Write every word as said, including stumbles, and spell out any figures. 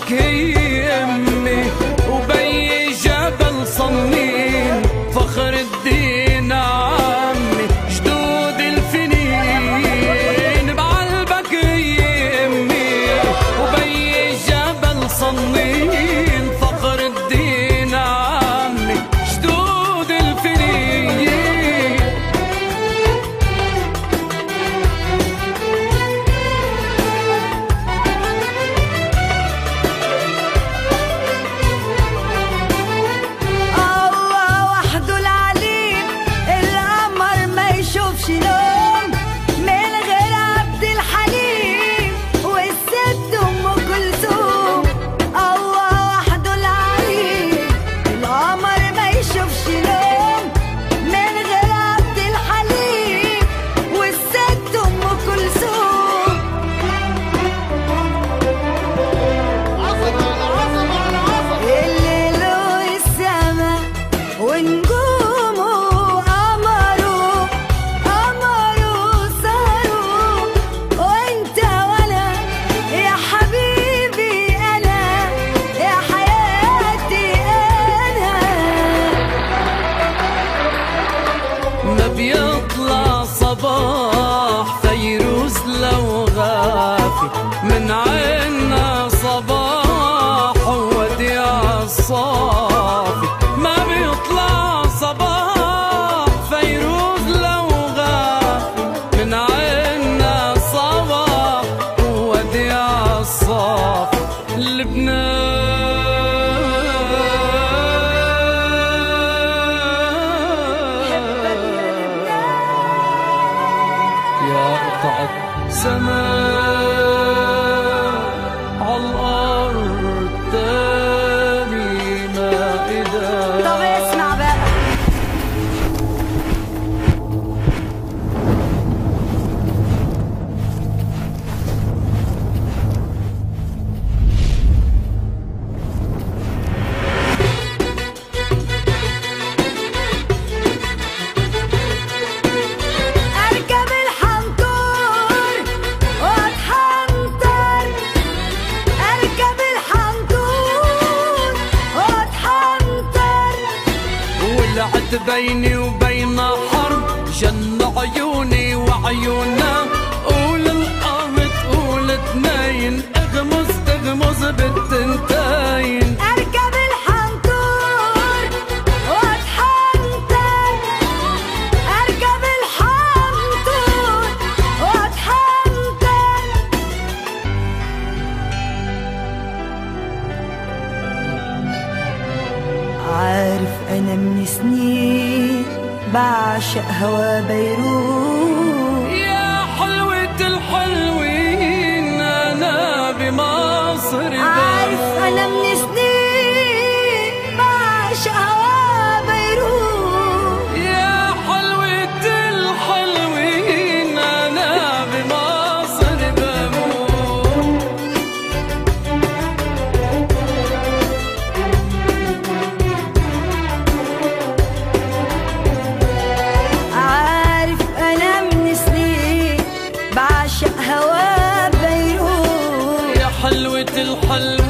قلبك هي امي، وبي جبل صنين فخر الدين عمي، جدود الفنين بقلبك هي امي، وبي جبل صنين فخر الدين عمي، جدود الفنين. بيطلع صباح فيروز لو غافي من عنا صباح وديع الصافي، ما بيطلع صباح فيروز لو غافي من عنا صباح وديع الصافي. لبنان سماء عالأرض تاني مائدة. طب اسمع بقى، بيني وبين حرب جن عيوني وعيونا، قول القمر تقول اتنين، اغمز اغمز بالتنتين. اركب الحنطور واتحنطر، اركب الحنطور واتحنطر. عارف انا من سنين بعشق هوا بيروت، يا حلوة الحلوين انا بمصر. عارف انا من سنين بعشق هوا بيروت، يا حلوة الحلوين انا بمصر بموت. عارف انا من سنين بعشق هوا بيروت، يا حلوة الحلوين